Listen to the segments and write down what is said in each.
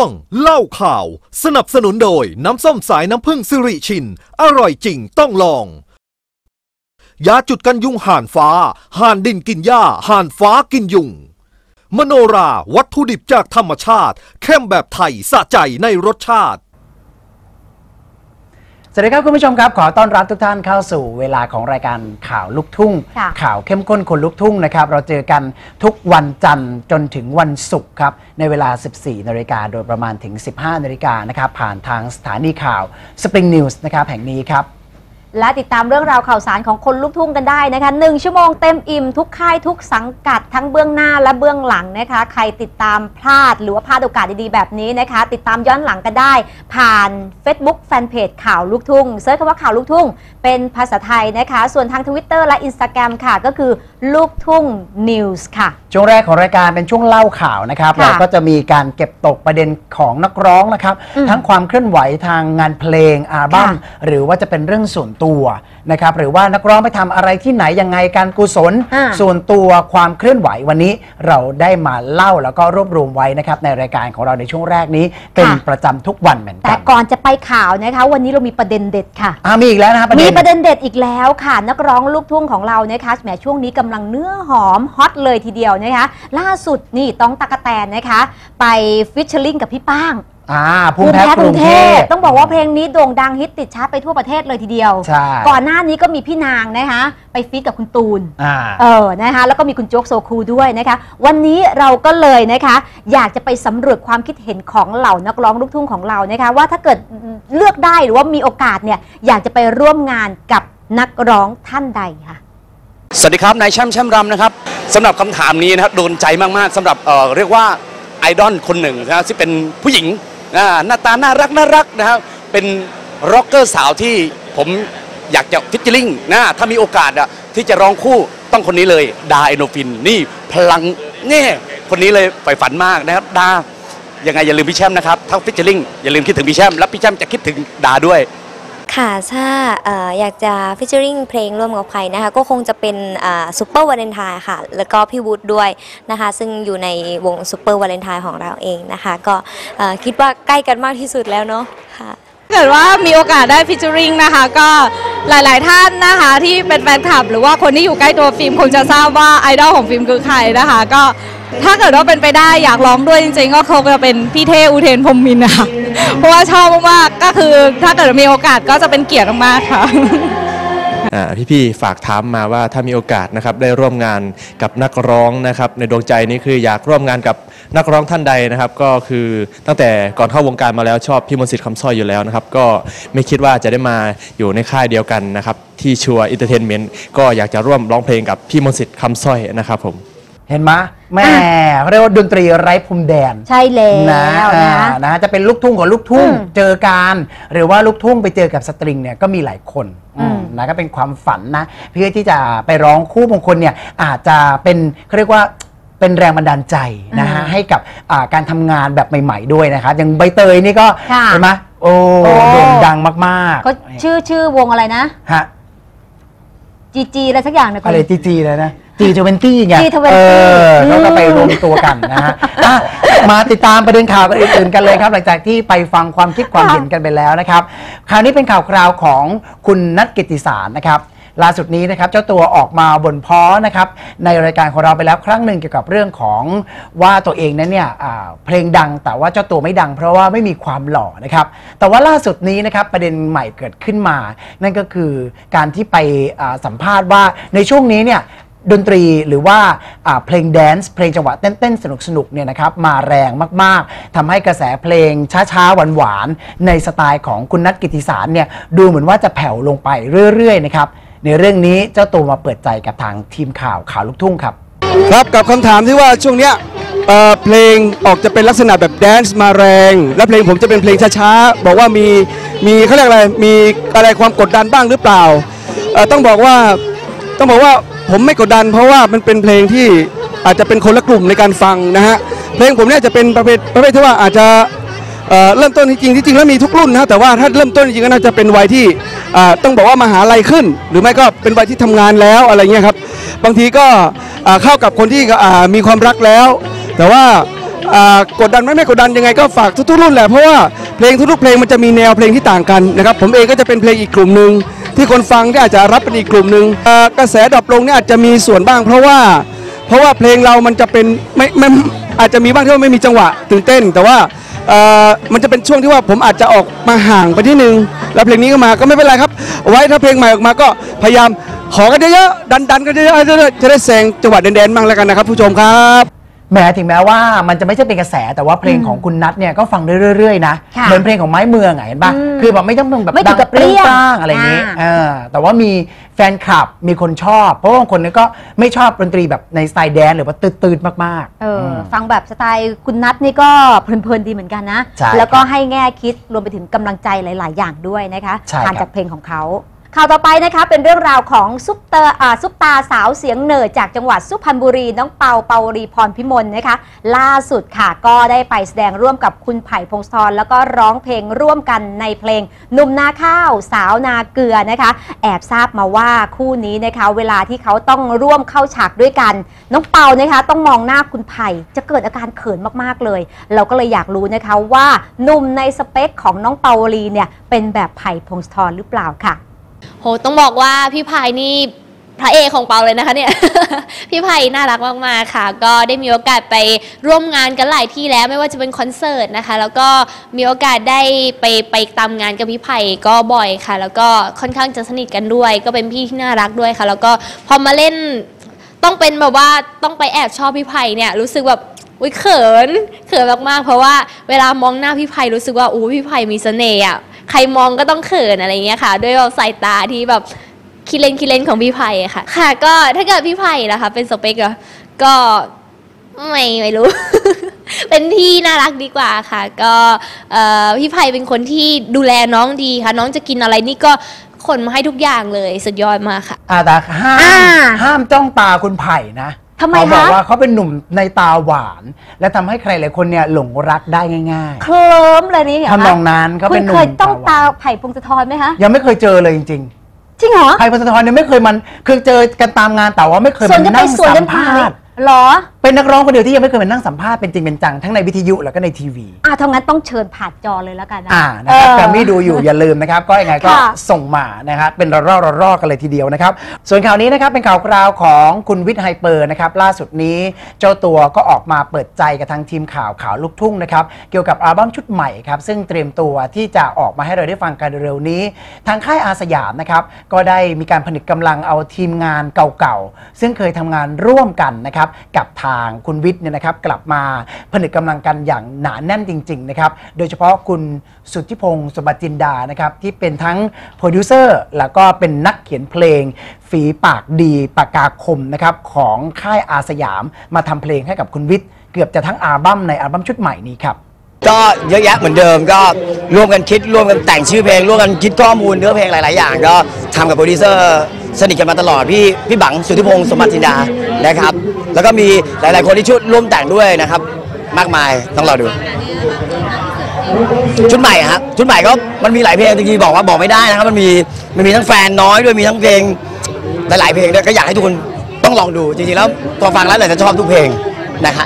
วงเล่าข่าวสนับสนุนโดยน้ำส้มสายน้ำผึ้งสิริชินอร่อยจริงต้องลองยาจุดกันยุงห่านฟ้าห่านดินกินหญ้าห่านฟ้ากินยุงมโนราวัตถุดิบจากธรรมชาติเข้มแบบไทยสะใจในรสชาติสวัสดีครับคุณผู้ชมครับขอต้อนรับทุกท่านเข้าสู่เวลาของรายการข่าวลูกทุ่งข่าวเข้มข้นคนลูกทุ่งนะครับเราเจอกันทุกวันจันทร์จนถึงวันศุกร์ครับในเวลา 14 นาฬิกาโดยประมาณถึง 15 นาฬิกานะครับผ่านทางสถานีข่าว Spring News นะครับแห่งนี้ครับและติดตามเรื่องราวข่าวสารของคนลูกทุ่งกันได้นะคะ1 ชั่วโมงเต็มอิ่มทุกค่ายทุกสังกัดทั้งเบื้องหน้าและเบื้องหลังนะคะใครติดตามพลาดหรือว่าพลาดโอกาสดีๆแบบนี้นะคะติดตามย้อนหลังกันได้ผ่าน Facebook Fanpage ข่าวลูกทุ่งเซิร์ชคำว่าข่าวลูกทุ่งเป็นภาษาไทยนะคะส่วนทาง Twitter และ Instagram ค่ะก็คือลูกทุ่ง News ค่ะช่วงแรกของรายการเป็นช่วงเล่าข่าวนะครับเราก็จะมีการเก็บตกประเด็นของนักร้องนะครับทั้งความเคลื่อนไหวทางงานเพลงอัลบั้มหรือว่าจะเป็นเรื่องส่วนตัวนะครับหรือว่านักร้องไปทำอะไรที่ไหนยังไงการกุศลส่วนตัวความเคลื่อนไหววันนี้เราได้มาเล่าแล้วก็รวบรวมไว้นะครับในรายการของเราในช่วงแรกนี้เป็นประจำทุกวันเหมือนกันแต่ก่อนจะไปข่าวนะคะวันนี้เรามีประเด็นเด็ดค่ะมีอีกแล้วนะครับมีประเด็นเด็ดอีกแล้วค่ะนักร้องลูกทุ่งของเรานะคะแหมช่วงนี้กำลังเนื้อหอมฮอตเลยทีเดียวนะคะล่าสุดนี่ต้องตั๊กแตนนะคะไปฟิชเชอร์ลิงกับพี่ป้างภูมิแพ้กรุงเทพต้องบอกว่าเพลงนี้โด่งดังฮิตติดชาร์ตไปทั่วประเทศเลยทีเดียวก่อนหน้านี้ก็มีพี่นางนะคะไปฟีดกับคุณตูนนะคะแล้วก็มีคุณโจ๊กโซคูด้วยนะคะวันนี้เราก็เลยนะคะอยากจะไปสำรวจความคิดเห็นของเหล่านักร้องลูกทุ่งของเรานะคะว่าถ้าเกิดเลือกได้หรือว่ามีโอกาสเนี่ยอยากจะไปร่วมงานกับนักร้องท่านใดค่ะสวัสดีครับนายแชมป์รำนะครับสำหรับคำถามนี้นะครับโดนใจมากๆสำหรับเรียกว่าไอดอลคนหนึ่งนะที่เป็นผู้หญิงหน้าตาน่ารักนะครับเป็นร็อกเกอร์สาวที่ผมอยากจะฟิชเชอร์ลิงถ้ามีโอกาสที่จะร้องคู่ต้องคนนี้เลยดาเอโนฟินนี่พลังนี่คนนี้เลยใฝ่ฝันมากนะครับดายังไงอย่าลืมพี่แชมป์นะครับถ้าฟิชเชอร์ลิงอย่าลืมคิดถึงพี่แชมป์และพี่แชมป์จะคิดถึงดาด้วยค่ะถ้าอยากจะฟิชเชอริงเพลงร่วมกับใครนะคะก็คงจะเป็นซุปเปอร์วาเลนไทน์ค่ะแล้วก็พี่วูดด้วยนะคะซึ่งอยู่ในวงซุปเปอร์วาเลนไทน์ของเราเองนะคะก็คิดว่าใกล้กันมากที่สุดแล้วเนาะค่ะเกิดว่ามีโอกาสได้ฟิชเชอริงนะคะก็หลายๆท่านนะคะที่เป็นแฟนคลับหรือว่าคนที่อยู่ใกล้ตัวฟิล์มคงจะทราบว่าไอดอลของฟิล์มคือใครนะคะก็ถ้าเกิดว่าเป็นไปได้อยากร้องด้วยจริงๆก็คงจะเป็นพี่เท่อุเทนพรหมมินทร์นะคะเพราะว่าชอบมากๆก็คือถ้าเกิดมีโอกาสก็จะเป็นเกียรติมากๆค่ะพี่ฝากถามมาว่าถ้ามีโอกาสนะครับได้ร่วมงานกับนักร้องนะครับในดวงใจนี้คืออยากร่วมงานกับนักร้องท่านใดนะครับก็คือตั้งแต่ก่อนเข้าวงการมาแล้วชอบพี่มนต์สิทธิ์คำสร้อยอยู่แล้วนะครับก็ไม่คิดว่าจะได้มาอยู่ในค่ายเดียวกันนะครับที่ชัวร์เอนเตอร์เทนเมนต์ก็อยากจะร่วมร้องเพลงกับพี่มนต์สิทธิ์คำสร้อยนะครับผมเห็นไหมแม่เขาเรียกว่าดนตรีไร้พรมแดนใช่แล้วนะจะเป็นลูกทุ่งกับลูกทุ่งเจอกันหรือว่าลูกทุ่งไปเจอกับสตริงเนี่ยก็มีหลายคนนะก็เป็นความฝันนะเพื่อที่จะไปร้องคู่บางคนเนี่ยอาจจะเป็นเขาเรียกว่าเป็นแรงบันดาลใจนะฮะให้กับการทำงานแบบใหม่ๆด้วยนะครับอย่างใบเตยนี่ก็เห็นไหมโอ้โด่งดังมากๆก็ชื่อวงอะไรนะฮะจีอะไรสักอย่างนะอะไรจีเลยนะG20 ไงเขาก็ไปรวมตัวกันนะฮะมาติดตามประเด็นข่าวอื่นๆกันเลยครับหลังจากที่ไปฟังความคิดความเห็นกันไปแล้วนะครับคราวนี้เป็นข่าวคราวของคุณนัทกิตติสารนะครับล่าสุดนี้นะครับเจ้าตัวออกมาบ่นพ้อนะครับในรายการของเราไปแล้วครั้งหนึ่งเกี่ยวกับเรื่องของว่าตัวเองนั้นเนี่ยเพลงดังแต่ว่าเจ้าตัวไม่ดังเพราะว่าไม่มีความหล่อนะครับแต่ว่าล่าสุดนี้นะครับประเด็นใหม่เกิดขึ้นมานั่นก็คือการที่ไปสัมภาษณ์ว่าในช่วงนี้เนี่ยดนตรีหรือว่าเพลงแดนซ์เพลงจังหวะเต้นๆสนุกๆเนี่ยนะครับมาแรงมากๆทำให้กระแสเพลงช้าๆหวานๆในสไตล์ของคุณนัทกิตติสารเนี่ยดูเหมือนว่าจะแผ่วลงไปเรื่อยๆนะครับในเรื่องนี้เจ้าตัวมาเปิดใจกับทางทีมข่าวลูกทุ่งครับครับกับคำถามที่ว่าช่วงเนี้ยเพลงออกจะเป็นลักษณะแบบแดนซ์มาแรงและเพลงผมจะเป็นเพลงช้าๆบอกว่ามีเขาเรียกอะไรมีอะไรความกดดันบ้างหรือเปล่าต้องบอกว่าผมไม่กดดันเพราะว่ามันเป็นเพลงที่อาจจะเป็นคนละกลุ่มในการฟังนะฮะเพลงผมเนี่ยจะเป็นประเภทที่ว่าอาจจะเริ่มต้นจริงแล้วมีทุกรุ่นนะแต่ว่าถ้าเริ่มต้นจริงก็น่าจะเป็นวัยที่ต้องบอกว่ามหาลัยขึ้นหรือไม่ก็เป็นวัยที่ทำงานแล้วอะไรเงี้ยครับบางทีก็เข้ากับคนที่มีความรักแล้วแต่ว่ากดดันไม่กดดันยังไงก็ฝากทุกๆรุ่นแหละเพราะว่าเพลงทุกๆเพลงมันจะมีแนวเพลงที่ต่างกันนะครับผมเองก็จะเป็นเพลงอีกกลุ่มหนึ่งที่คนฟังก็อาจจะรับเป็นอีกกลุ่มหนึ่งกระแสดรอปลงเนี่ยอาจจะมีส่วนบ้างเพราะว่าเพลงเรามันจะเป็นไม่อาจจะมีบ้างที่ว่าไม่มีจังหวะตื่นเต้นแต่ว่ามันจะเป็นช่วงที่ว่าผมอาจจะออกมาห่างไปที่นึงแล้วเพลงนี้ก็มาก็ไม่เป็นไรครับไว้ถ้าเพลงใหม่ออกมาก็พยายามขอกันเยอะๆดันกันเยอะๆจะได้แซงจังหวะแดนๆบ้างแล้วกันนะครับผู้ชมครับแม้ถึงแม้ว่ามันจะไม่ใช่เป็นกระแสแต่ว่าเพลงของคุณนัทเนี่ยก็ฟังเรื่อยๆนะเหมือนเพลงของไม้เมืองไงเห็นปะคือแบบไม่ต้องแบบดังเปรี้ยงอะไรอย่างนี้แต่ว่ามีแฟนคลับมีคนชอบเพราะบางคนเนี่ยก็ไม่ชอบดนตรีแบบในสไตล์แดนหรือว่าตื่นๆมากๆฟังแบบสไตล์คุณนัทนี่ก็เพลินๆดีเหมือนกันนะแล้วก็ให้แง่คิดรวมไปถึงกำลังใจหลายๆอย่างด้วยนะคะผ่านจากเพลงของเขาข่าวต่อไปนะคะเป็นเรื่องราวของซุปตาสาวเสียงเหนือจากจังหวัดสุพรรณบุรีน้องเปาเปาวรีพรพิมลนะคะล่าสุดค่ะก็ได้ไปแสดงร่วมกับคุณไผ่พงศธรแล้วก็ร้องเพลงร่วมกันในเพลงหนุ่มนาข้าวสาวนาเกลือนะคะแอบทราบมาว่าคู่นี้นะคะเวลาที่เขาต้องร่วมเข้าฉากด้วยกันน้องเปานะคะต้องมองหน้าคุณไผ่จะเกิดอาการเขินมากๆเลยเราก็เลยอยากรู้นะคะว่าหนุ่มในสเปคของน้องเปาวรีเนี่ยเป็นแบบไผ่พงศธรหรือเปล่าค่ะโหต้องบอกว่าพี่ไผ่นี่พระเอกของเปาเลยนะคะเนี่ย พี่ไผ่น่ารักมากๆค่ะก็ได้มีโอกาสไปร่วมงานกันหลายที่แล้วไม่ว่าจะเป็นคอนเสิร์ตนะคะแล้วก็มีโอกาสได้ไปตามงานกับพี่ไผ่ก็บ่อยค่ะแล้วก็ค่อนข้างจะสนิทกันด้วยก็เป็นพี่ที่น่ารักด้วยค่ะแล้วก็พอมาเล่นต้องเป็นแบบว่าต้องไปแอบชอบพี่ไผ่เนี่ยรู้สึกแบบอุ้ยเขินมากๆเพราะว่าเวลามองหน้าพี่ไผ่รู้สึกว่าอู้พี่ไผ่มีเสน่ห์อ่ะใครมองก็ต้องเขินอะไรเงี้ยค่ะด้วยสายตาที่แบบคิเล่นของพี่ไผ่ค่ะค่ะก็ถ้าเกิดพี่ไผ่นะคะเป็นสเปกก็ไม่รู้ เป็นพี่น่ารักดีกว่าค่ะก็พี่ไผ่เป็นคนที่ดูแลน้องดีค่ะน้องจะกินอะไรนี่ก็ขนมาให้ทุกอย่างเลยสุดยอดมากค่ะแต่ห้ามจ้องตาคุณไผ่นะทำไมคะเขาบอกว่าเขาเป็นหนุ่มในตาหวานและทำให้ใครหลายคนเนี่ยหลงรักได้ง่ายๆเคลิ้มเลยนี่ทำนองนั้นเขาเป็นหนุ่มเคยต้องตาไผ่พงศธรไหมคะยังไม่เคยเจอเลยจริงจริงเหรอไผ่พงศธรเนี่ยไม่เคยมันคือเจอกันตามงานแต่ว่าไม่เคยมานั่งสัมภาษณ์หรอเป็นนักร้องคนเดียวที่ยังไม่เคยมานั่งสัมภาษณ์เป็นจริงเป็นจังทั้งในวิทยุแล้วก็ในทีวีถ้างั้นต้องเชิญผ่านจอเลยแล้วกันนะครับแต่ไม่ดูอยู่อย่าลืมนะครับก็ยังไงก็ส่งมานะครับเป็นรอกันเลยทีเดียวนะครับส่วนข่าวนี้นะครับเป็นข่าวคราวของคุณวิทย์ไฮเปอร์นะครับล่าสุดนี้เจ้าตัวก็ออกมาเปิดใจกับทางทีมข่าวลูกทุ่งนะครับเกี่ยวกับอัลบั้มชุดใหม่ครับซึ่งเตรียมตัวที่จะออกมาให้เราได้ฟังกันเร็วนี้ทางค่ายอาสยามนะครับก็ได้มีการผนึกกำลังเอาทีมงานเก่าๆซึ่งเคยทำงานร่วมกันนะครับกับทางคุณวิทย์เนี่ยนะครับกลับมาผนึกกำลังกันอย่างหนาแน่นจริงๆนะครับโดยเฉพาะคุณสุทธิพงศ์สมบัติจินดานะครับที่เป็นทั้งโปรดิวเซอร์แล้วก็เป็นนักเขียนเพลงฝีปากดีปากกาคมนะครับของค่ายอาสยามมาทำเพลงให้กับคุณวิทย์เกือบจะทั้งอัลบั้มในอัลบั้มชุดใหม่นี้ครับก็เยอะแยะเหมือนเดิมก็ร่วมกันคิดร่วมกันแต่งชื่อเพลงร่วมกันคิดข้อมูลเนื้อเพลงหลายๆอย่างก็ทำกับโปรดิวเซอร์สนิทกันมาตลอดพี่บังสุทธิพงศ์สมบัติจินดานะครับแล้วก็มีหลายๆคนที่ช่วยร่วมแต่งด้วยนะครับมากมายต้องรอดูชุดใหม่ครับชุดใหม่ก็มันมีหลายเพลงจริงๆบอกไม่ได้นะครับมันมีทั้งแฟนน้อยด้วยมีทั้งเพลงหลายๆเพลงด้วยก็อยากให้ทุกคนต้องลองดูจริงๆแล้วพอฟังแล้วจะชอบทุกเพลงนะครับ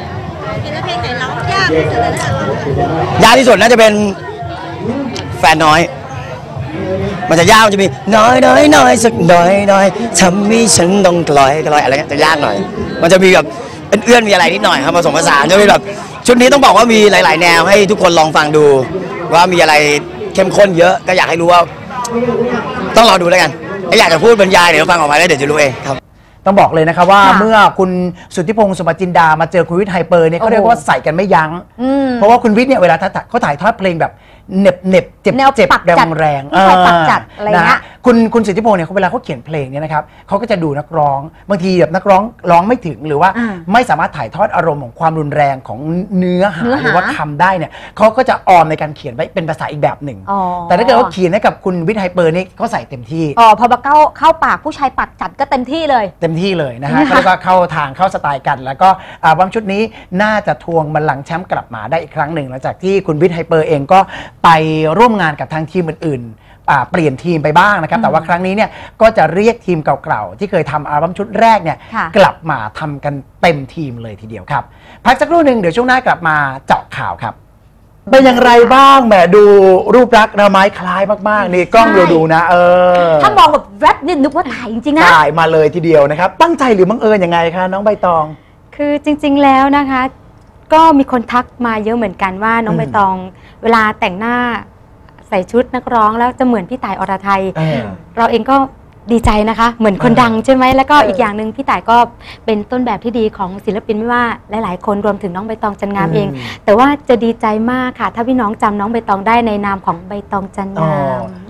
ยากที่สุดน่าจะเป็นแฟนน้อยมันจะยากมันจะมีน้อยสักน้อยทำให้ฉันต้องกลอยอะไรเงี้ยจะยากหน่อยมันจะมีแบบเป็นเอื้อนมีอะไรนิดหน่อยครับผสมผสานจะมีแบบชุดนี้ต้องบอกว่ามีหลายๆแนวให้ทุกคนลองฟังดูว่ามีอะไรเข้มข้นเยอะก็อยากให้รู้ว่าต้องรอดูแล้วกันอยากจะพูดบรรยายเดี๋ยวฟังออกมาแล้วเดี๋ยวจะรู้เองครับต้องบอกเลยนะครับว่าเมื่อคุณสุทธิพงศ์สมบัติจินดามาเจอคุณวิทย์ไฮเปอร์เนี่ยเขาเรียกว่าใส่กันไม่ยั้งเพราะว่าคุณวิทย์เนี่ยเวลาเขาถ่ายทอดเพลงแบบเน็บเจ็บแรงนะคุณสุทธิพงศ์เนี่ยเวลาเขาเขียนเพลงเนี่ยนะครับเขาก็จะดูนักร้องบางทีแบบนักร้องร้องไม่ถึงหรือว่าไม่สามารถถ่ายทอดอารมณ์ของความรุนแรงของเนื้อหาหรือว่าคำได้เนี่ยเขาก็จะออมในการเขียนไว้เป็นภาษาอีกแบบหนึ่งแต่ถ้าเกิดว่าเขียนให้กับคุณวิทย์ไฮเปอร์นี่เขาใส่เต็มที่พอมาเข้าปากผู้ชายปากจัดก็เต็มที่เลยนะฮะแล้วก็เข้าทางเข้าสไตล์กันแล้วก็อัลบั้มชุดนี้น่าจะทวงบัลลังก์แชมป์กลับมาได้อีกครั้งหนึ่งหลังจากที่คุณวิทย์ไฮเปอร์เองก็ไปร่วมงานกับทางทีมอื่นๆเปลี่ยนทีมไปบ้างนะครับแต่ว่าครั้งนี้เนี่ยก็จะเรียกทีมเก่าๆที่เคยทำอัลบั้มชุดแรกเนี่ยกลับมาทำกันเต็มทีมเลยทีเดียวครับพักสักครู่หนึ่งเดี๋ยวช่วงหน้ากลับมาเจาะข่าวครับเป็นอย่างไรบ้างแหมดูรูปลักษณ์ระไม้คล้ายมากๆนี่กล้องเราดูนะถ้ามองแบบแวบนี่นึกว่าถ่ายจริงๆนะถ่ายมาเลยทีเดียวนะครับตั้งใจหรือบังเอิญยังไงคะน้องใบตองคือจริงๆแล้วนะคะก็มีคนทักมาเยอะเหมือนกันว่าน้องใบตองเวลาแต่งหน้าใส่ชุดนักร้องแล้วจะเหมือนพี่ต่ายอรไทยเราเองก็ดีใจนะคะเหมือนคนดังใช่ไหมแล้วก็อีกอย่างหนึ่งพี่ต่ายก็เป็นต้นแบบที่ดีของศิลปินไม่ว่าหลายๆคนรวมถึงน้องใบตองจันงามเองแต่ว่าจะดีใจมากค่ะถ้าพี่น้องจำน้องใบตองได้ในนามของใบตองจันงาม